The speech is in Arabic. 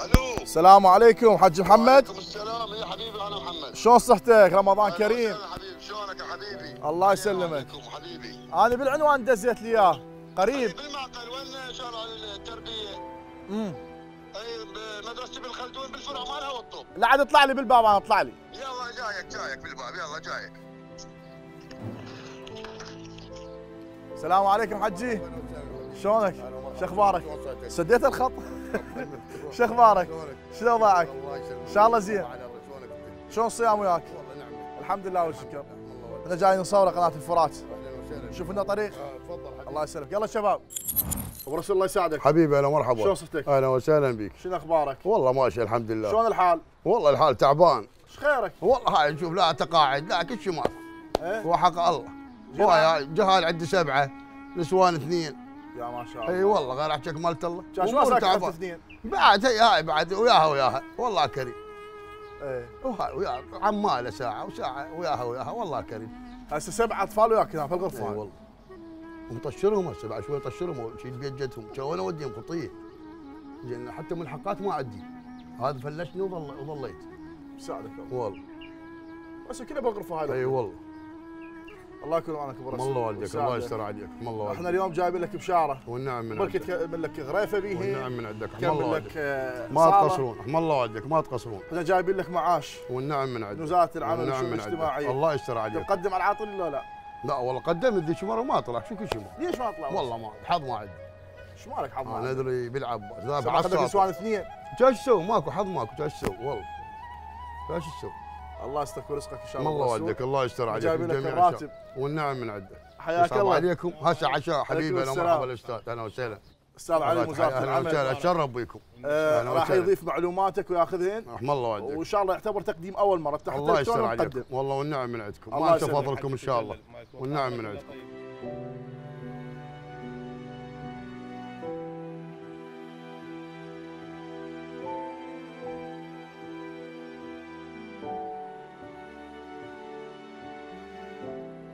الو. السلام عليكم حج محمد. وعليكم السلام يا حبيبي. انا محمد. شلون صحتك؟ رمضان كريم. يا حبيبي شلونك يا حبيبي؟ الله يسلمك. عليكم حبيبي. انا بالعنوان دزيت لي اياه قريب. بالمعقل وين شارع التربيه؟ اي مدرسه ابن خلدون بالفرع مالها والطوب. لا عاد اطلع لي بالباب، انا اطلع لي. يلا جايك بالباب، يلا جايك. السلام عليكم حجي. شلونك؟ شو اخبارك؟ سديت الخط؟ شو اخبارك؟ شلون وضعك؟ ان شاء الله زين. شلون الصيام وياك؟ الحمد لله والشكر. احنا جايين نصور قناه الفرات. شوف لنا طريق. الله يسلمك. يلا شباب. ورسول الله يساعدك. حبيبي اهلا مرحبا. شلون صحتك؟ اهلا وسهلا بك. شنو اخبارك؟ والله ماشي الحمد لله. شلون الحال؟ والله الحال تعبان. ايش خيرك؟ والله هاي شوف لا تقاعد لا كل شيء ماثل. ايه؟ وحق الله. هواي جهال عندي 7 نسوان 2. يا ما شاء الله. اي والله غير احكيك مالت الله. شو ساكت اثنين؟ بعد هاي بعد وياها والله كريم. ايه وهاي وياها عماله ساعه وساعه وياها والله كريم. هسه 7 اطفال وياك هنا في الغرفه. اي والله. ومطشرهم هسه بعد شوي طشرهم وشيل بيت جدهم، شو انا اوديهم خطيه. زين حتى ملحقات ما عندي. هذا فلشني وظليت. يساعدك الله. والله. بس كله بالغرفه هاي. اي والله. الله يكون معك ابو رسول. الله والديك الله يستر عليك. الله والديك. احنا اليوم جايبين لك بشاره. والنعم من بركة عندك. من لك غريفه بيه. والنعم من عندك. كمل لك ما تقصرون. الله والديك ما تقصرون. احنا جايبين لك معاش. والنعم من عندك. وزاره العمل والنعم والشؤون من عندك. الاجتماعيه. الله يستر عليك. تقدم على العاطل ولا لا؟ لا والله قدمت ذيك مره وما طلع شو كل شيء. ليش ما طلع؟ والله ما حظ ما عندي. ايش مالك حظ؟ انا ادري بيلعب ذا بعصب نسوان 2. ايش تسوي؟ ماكو حظ ماكو ايش تسوي والله. ايش تسوي؟ الله يستر رزقك ان شاء الله. الله والديك الله يستر عليك. جايبين لك الراتب. والنعم من عندك. حياك الله. عليكم هسه عشاء حبيبي. انا مرحبا الاستاذ اهلا وسهلا. استاذ علي وزاره العمل. اهلا وسهلا اتشرف بكم. راح يضيف معلوماتك وياخذهن. رحم الله والديك. وان شاء الله يعتبر تقديم اول مره. تحت الله يستر عليكم. والله والنعم من عندكم. ما انسى فضلكم ان شاء الله. والنعم من عندكم.